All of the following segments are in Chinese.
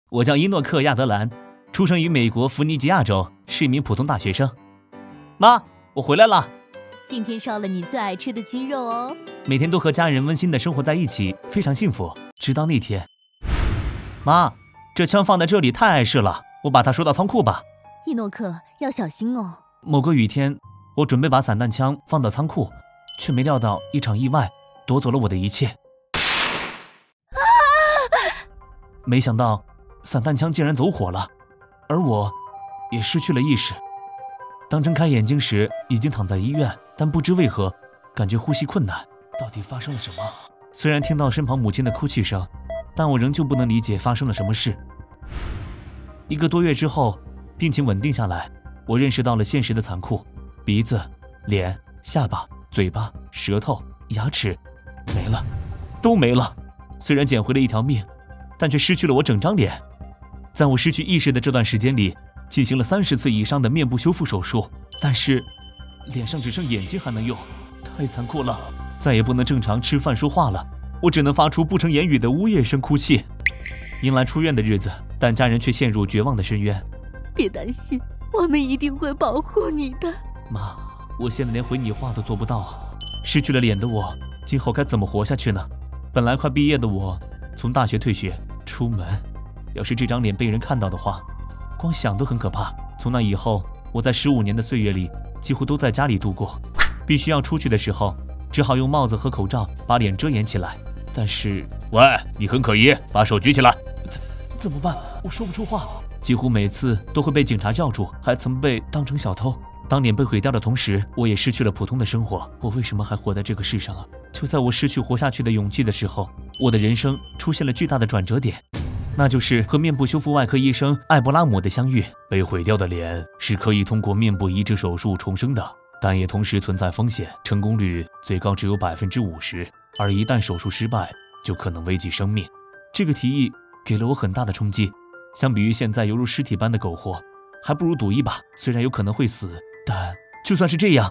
我叫伊诺克·亚德兰，出生于美国弗尼吉亚州，是一名普通大学生。妈，我回来了。 今天烧了你最爱吃的鸡肉哦。 每天都和家人温馨的生活在一起，非常幸福。直到那天，妈，这枪放在这里太碍事了，我把它收到仓库吧。 伊诺克，要小心哦。 某个雨天，我准备把散弹枪放到仓库，却没料到一场意外夺走了我的一切。没想到散弹枪竟然走火了，而我也失去了意识。当睁开眼睛时，已经躺在医院，但不知为何感觉呼吸困难。到底发生了什么？虽然听到身旁母亲的哭泣声，但我仍旧不能理解发生了什么事。1个多月之后，病情稳定下来，我认识到了现实的残酷：鼻子、脸、下巴、嘴巴、舌头、牙齿没了，都没了。虽然捡回了一条命，但却失去了我整张脸。在我失去意识的这段时间里，进行了30次以上的面部修复手术，但是脸上只剩眼睛还能用，太残酷了，再也不能正常吃饭说话了，我只能发出不成言语的呜咽声哭泣。迎来出院的日子，但家人却陷入绝望的深渊。 别担心，我们一定会保护你的。 妈，我现在连回你话都做不到啊！失去了脸的我，今后该怎么活下去呢？本来快毕业的我，从大学退学出门，要是这张脸被人看到的话，光想都很可怕。从那以后，我在15年的岁月里几乎都在家里度过，必须要出去的时候，只好用帽子和口罩把脸遮掩起来。但是，喂，你很可疑，把手举起来。怎么办？我说不出话。几乎每次都会被警察叫住，还曾被当成小偷。当脸被毁掉的同时，我也失去了普通的生活。我为什么还活在这个世上啊？就在我失去活下去的勇气的时候，我的人生出现了巨大的转折点，那就是和面部修复外科医生艾伯拉姆的相遇。被毁掉的脸是可以通过面部移植手术重生的，但也同时存在风险，成功率最高只有50%，而一旦手术失败，就可能危及生命。这个提议给了我很大的冲击，相比于现在犹如尸体般的苟活，还不如赌一把。虽然有可能会死，但就算是这样，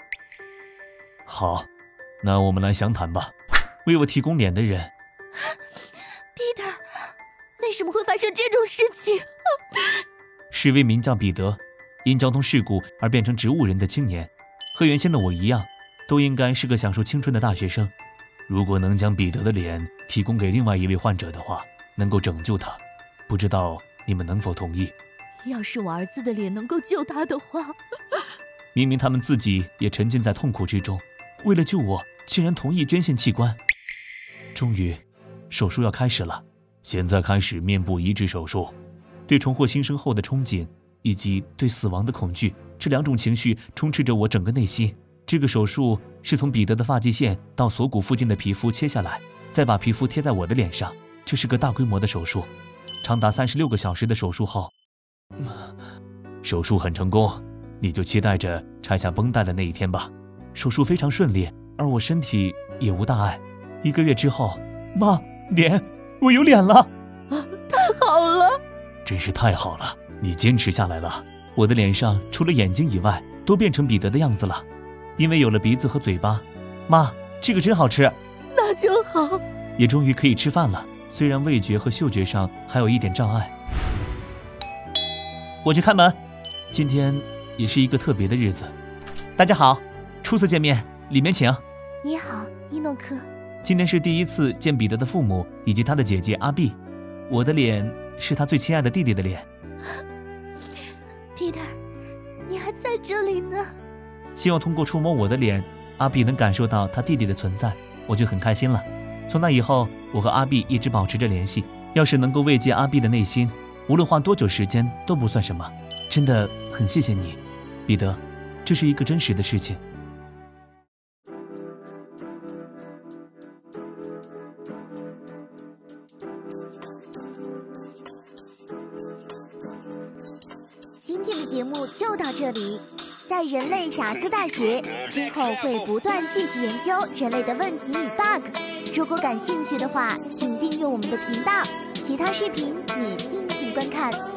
好，那我们来详谈吧。为我提供脸的人 ，Peter， 为什么会发生这种事情？ 是位名叫彼得，因交通事故而变成植物人的青年，和原先的我一样，都应该是个享受青春的大学生。如果能将彼得的脸提供给另外一位患者的话，能够拯救他。不知道你们能否同意？ 要是我儿子的脸能够救他的话。 明明他们自己也沉浸在痛苦之中，为了救我，竟然同意捐献器官。终于，手术要开始了。现在开始面部移植手术。对重获新生后的憧憬，以及对死亡的恐惧，这2种情绪充斥着我整个内心。这个手术是从彼得的发际线到锁骨附近的皮肤切下来，再把皮肤贴在我的脸上。这是个大规模的手术，长达36个小时的手术后，手术很成功，你就期待着拆下绷带的那一天吧。手术非常顺利，而我身体也无大碍。1个月之后，妈，脸，我有脸了！ 太好了， 真是太好了，你坚持下来了。我的脸上除了眼睛以外，都变成彼得的样子了，因为有了鼻子和嘴巴。妈，这个真好吃。 那就好， 也终于可以吃饭了。虽然味觉和嗅觉上还有一点障碍。我去开门。今天也是一个特别的日子。大家好，初次见面，里面请。 你好，伊诺克。 今天是第1次见彼得的父母以及他的姐姐阿碧。我的脸是他最亲爱的弟弟的脸。 Peter， 你还在这里呢。 希望通过触摸我的脸，阿碧能感受到他弟弟的存在，我就很开心了。从那以后，我和阿碧一直保持着联系。要是能够慰藉阿碧的内心，无论花多久时间都不算什么。真的很谢谢你，彼得，这是一个真实的事情。 今天的节目就到这里。在人类瑕疵大学，今后会不断继续研究人类的问题与 bug。如果感兴趣的话，请订阅我们的频道，其他视频你尽情观看。